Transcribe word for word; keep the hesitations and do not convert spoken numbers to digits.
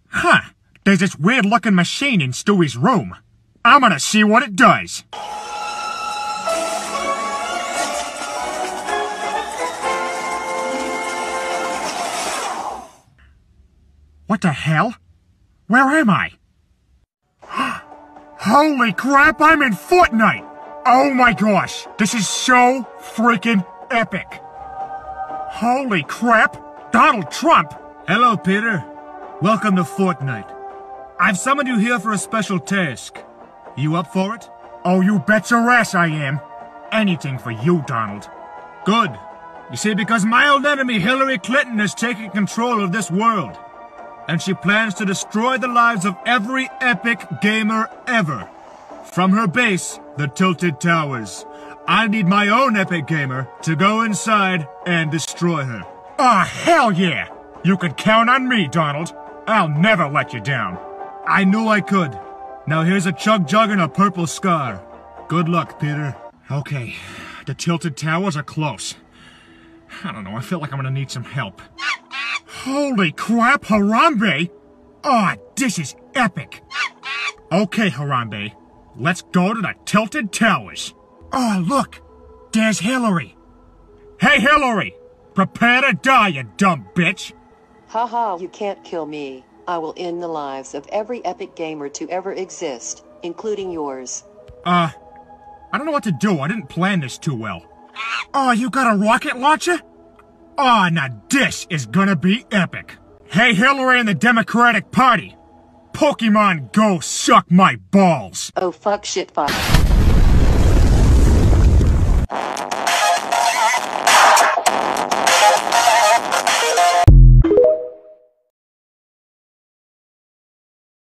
Huh. There's this weird-looking machine in Stewie's room. I'm gonna see what it does. What the hell? Where am I? Holy crap, I'm in Fortnite! Oh my gosh, this is so freaking epic. Holy crap, Donald Trump! Hello, Peter. Welcome to Fortnite. I've summoned you here for a special task. You up for it? Oh, you bet your ass I am. Anything for you, Donald. Good. You see, because my old enemy Hillary Clinton is taking control of this world. And she plans to destroy the lives of every epic gamer ever. From her base, the Tilted Towers. I need my own epic gamer to go inside and destroy her. Aw, hell yeah! You can count on me, Donald. I'll never let you down. I knew I could. Now here's a chug jug and a purple scar. Good luck, Peter. Okay, the Tilted Towers are close. I don't know, I feel like I'm gonna need some help. Holy crap, Harambe! Aw, oh, this is epic. Okay, Harambe, let's go to the Tilted Towers. Oh, look, there's Hillary. Hey, Hillary, prepare to die, you dumb bitch. Haha, you can't kill me. I will end the lives of every epic gamer to ever exist, including yours. Uh, I don't know what to do. I didn't plan this too well. Oh, you got a rocket launcher? Oh, now this is gonna be epic. Hey, Hillary and the Democratic Party. Pokemon Go suck my balls. Oh, fuck shit fuck.